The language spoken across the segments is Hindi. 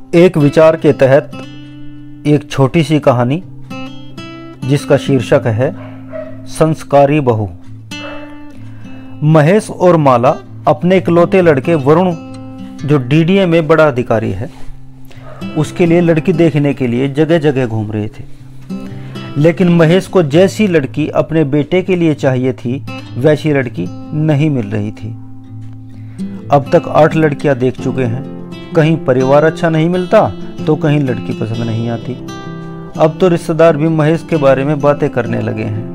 एक विचार के तहत एक छोटी सी कहानी जिसका शीर्षक है संस्कारी बहू। महेश और माला अपने इकलौते लड़के वरुण, जो डीडीए में बड़ा अधिकारी है, उसके लिए लड़की देखने के लिए जगह जगह घूम रहे थे। लेकिन महेश को जैसी लड़की अपने बेटे के लिए चाहिए थी वैसी लड़की नहीं मिल रही थी। अब तक 8 लड़कियां देख चुके हैं। कहीं परिवार अच्छा नहीं मिलता तो कहीं लड़की पसंद नहीं आती। अब तो रिश्तेदार भी महेश के बारे में बातें करने लगे हैं।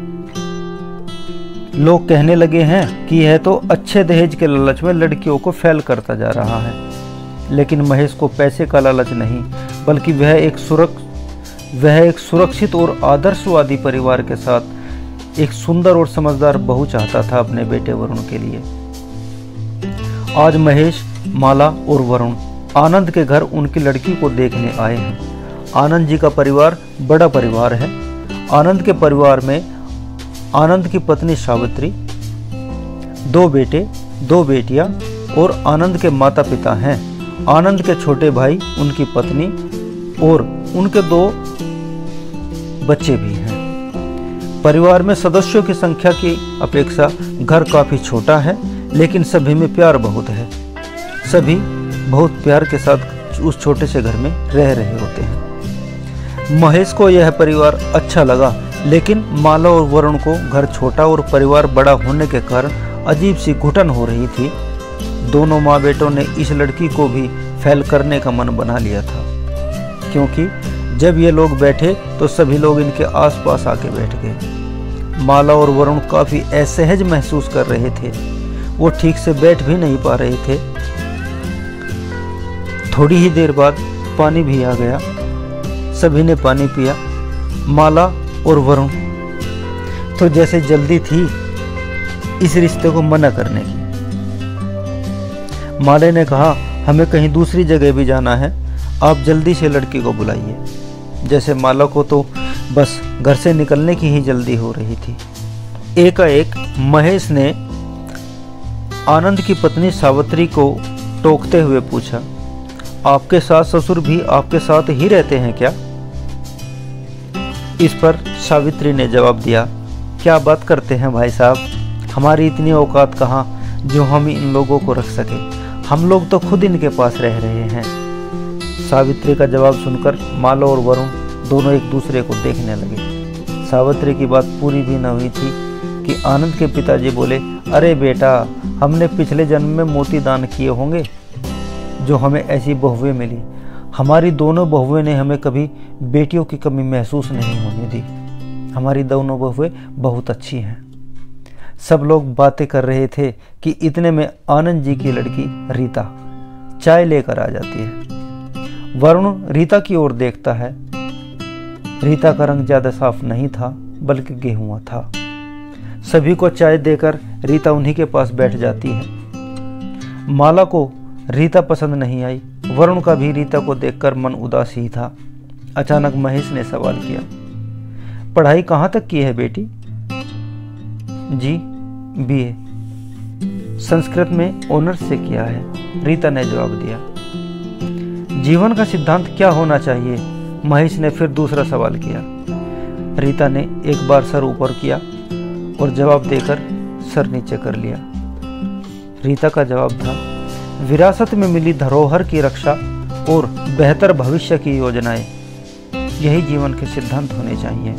लोग कहने लगे हैं कि यह तो अच्छे दहेज के लालच में लड़कियों को फेल करता जा रहा है। लेकिन महेश को पैसे का लालच नहीं, बल्कि वह एक सुरक्षित और आदर्शवादी परिवार के साथ एक सुंदर और समझदार बहू चाहता था अपने बेटे वरुण के लिए। आज महेश, माला और वरुण आनंद के घर उनकी लड़की को देखने आए हैं। आनंद जी का परिवार बड़ा परिवार है। आनंद के परिवार में आनंद की पत्नी सावित्री, 2 बेटे, 2 बेटियां और आनंद के माता पिता हैं। आनंद के छोटे भाई, उनकी पत्नी और उनके 2 बच्चे भी हैं। परिवार में सदस्यों की संख्या की अपेक्षा घर काफी छोटा है, लेकिन सभी में प्यार बहुत है। सभी बहुत प्यार के साथ उस छोटे से घर में रह रहे होते हैं। महेश को यह परिवार अच्छा लगा, लेकिन माला और वरुण को घर छोटा और परिवार बड़ा होने के कारण अजीब सी घुटन हो रही थी। दोनों माँ बेटों ने इस लड़की को भी फेल करने का मन बना लिया था, क्योंकि जब ये लोग बैठे तो सभी लोग इनके आसपास आके बैठ गए। माला और वरुण काफ़ी असहज महसूस कर रहे थे। वो ठीक से बैठ भी नहीं पा रहे थे। थोड़ी ही देर बाद पानी भी आ गया। सभी ने पानी पिया। माला और वरुण तो जैसे जल्दी थी इस रिश्ते को मना करने की। माला ने कहा, हमें कहीं दूसरी जगह भी जाना है, आप जल्दी से लड़की को बुलाइए। जैसे माला को तो बस घर से निकलने की ही जल्दी हो रही थी। एकाएक महेश ने आनंद की पत्नी सावित्री को टोकते हुए पूछा, आपके सास ससुर भी आपके साथ ही रहते हैं क्या? इस पर सावित्री ने जवाब दिया, क्या बात करते हैं भाई साहब, हमारी इतनी औकात कहाँ जो हम इन लोगों को रख सके। हम लोग तो खुद इनके पास रह रहे हैं। सावित्री का जवाब सुनकर माला और वरुण दोनों एक दूसरे को देखने लगे। सावित्री की बात पूरी भी न हुई थी कि आनंद के पिताजी बोले, अरे बेटा, हमने पिछले जन्म में मोती दान किए होंगे जो हमें ऐसी बहुएं मिली। हमारी दोनों बहुएं ने हमें कभी बेटियों की कमी महसूस नहीं होने दी। हमारी दोनों बहुएं बहुत अच्छी हैं। सब लोग बातें कर रहे थे कि इतने में आनंद जी की लड़की रीता चाय लेकर आ जाती है। वरुण रीता की ओर देखता है। रीता का रंग ज्यादा साफ नहीं था, बल्कि गेहुआ था। सभी को चाय देकर रीता उन्हीं के पास बैठ जाती है। माला को रीता पसंद नहीं आई। वरुण का भी रीता को देखकर मन उदास ही था। अचानक महेश ने सवाल किया, पढ़ाई कहाँ तक की है बेटी? जी, बीए संस्कृत में ऑनर्स से किया है, रीता ने जवाब दिया। जीवन का सिद्धांत क्या होना चाहिए? महेश ने फिर दूसरा सवाल किया। रीता ने एक बार सर ऊपर किया और जवाब देकर सर नीचे कर लिया। रीता का जवाब था, विरासत में मिली धरोहर की रक्षा और बेहतर भविष्य की योजनाएं, यही जीवन के सिद्धांत होने चाहिए।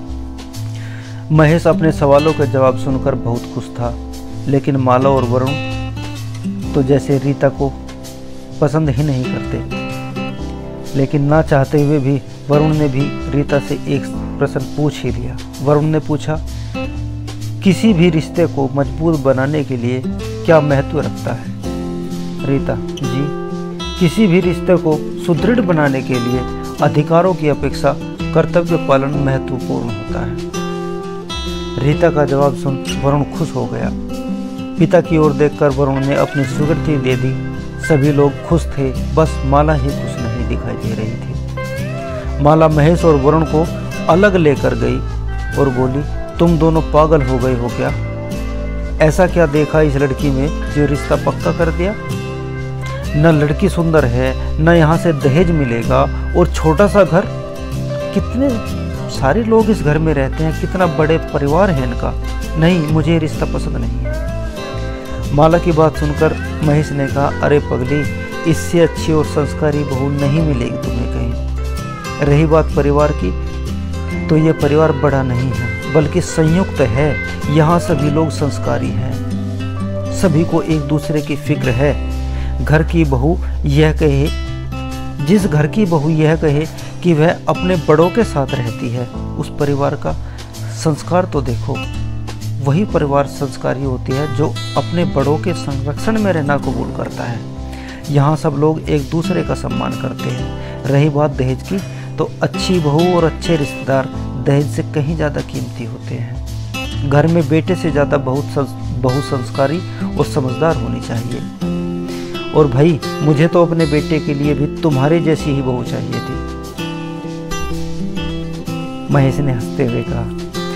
महेश अपने सवालों के जवाब सुनकर बहुत खुश था, लेकिन माला और वरुण तो जैसे रीता को पसंद ही नहीं करते। लेकिन ना चाहते हुए भी वरुण ने भी रीता से एक प्रश्न पूछ ही लिया। वरुण ने पूछा, किसी भी रिश्ते को मजबूत बनाने के लिए क्या महत्व रखता है? रीता, जी, किसी भी रिश्ते को सुदृढ़ बनाने के लिए अधिकारों की अपेक्षा कर्तव्य पालन महत्वपूर्ण होता है। रीता का जवाब सुन वरुण खुश हो गया। पिता की ओर देखकर वरुण ने अपनी स्वीकृति दे दी। सभी लोग खुश थे, बस माला ही खुश नहीं दिखाई दे रही थी। माला महेश और वरुण को अलग लेकर गई और बोली, तुम दोनों पागल हो गए हो क्या? ऐसा क्या देखा इस लड़की में जो रिश्ता पक्का कर दिया? न लड़की सुंदर है, न यहाँ से दहेज मिलेगा, और छोटा सा घर, कितने सारे लोग इस घर में रहते हैं, कितना बड़े परिवार है इनका। नहीं, मुझे ये रिश्ता पसंद नहीं है। माला की बात सुनकर महेश ने कहा, अरे पगली, इससे अच्छी और संस्कारी बहू नहीं मिलेगी तुम्हें कहीं। रही बात परिवार की, तो ये परिवार बड़ा नहीं है, बल्कि संयुक्त है। यहाँ सभी लोग संस्कारी हैं, सभी को एक दूसरे की फिक्र है। घर की बहू यह कहे, जिस घर की बहू यह कहे कि वह अपने बड़ों के साथ रहती है, उस परिवार का संस्कार तो देखो। वही परिवार संस्कारी होती है जो अपने बड़ों के संरक्षण में रहना कबूल करता है। यहाँ सब लोग एक दूसरे का सम्मान करते हैं। रही बात दहेज की, तो अच्छी बहू और अच्छे रिश्तेदार दहेज से कहीं ज़्यादा कीमती होते हैं। घर में बेटे से ज़्यादा बहू संस्कारी और समझदार होनी चाहिए। और भाई, मुझे तो अपने बेटे के लिए भी तुम्हारे जैसी ही बहू चाहिए थी। महेश ने हंसते हुए कहा,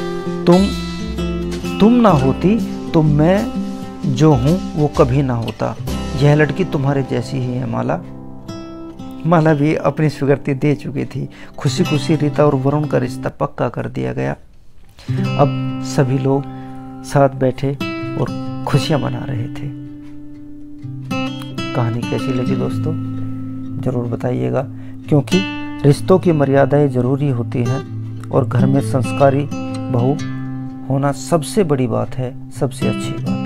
तुम ना होती तो मैं जो हूं वो कभी ना होता। यह लड़की तुम्हारे जैसी ही है माला। माला भी अपनी स्वीकृति दे चुकी थी। खुशी खुशी रीता और वरुण का रिश्ता पक्का कर दिया गया। अब सभी लोग साथ बैठे और खुशियां मना रहे थे। कहानी कैसी लगी दोस्तों, जरूर बताइएगा, क्योंकि रिश्तों की मर्यादाएं जरूरी होती हैं और घर में संस्कारी बहू होना सबसे बड़ी बात है, सबसे अच्छी बात।